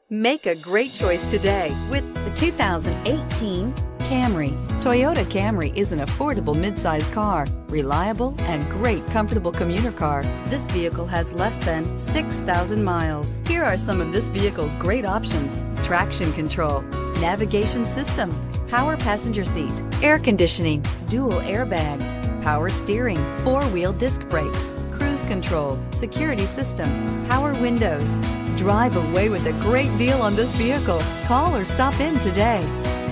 Make a great choice today with the 2018 Camry. Toyota Camry is an affordable midsize car, reliable and great comfortable commuter car. This vehicle has less than 6,000 miles. Here are some of this vehicle's great options: traction control, navigation system, power passenger seat, air conditioning, dual airbags, power steering, four-wheel disc brakes, cruise control, security system, power windows. Drive away with a great deal on this vehicle. Call or stop in today.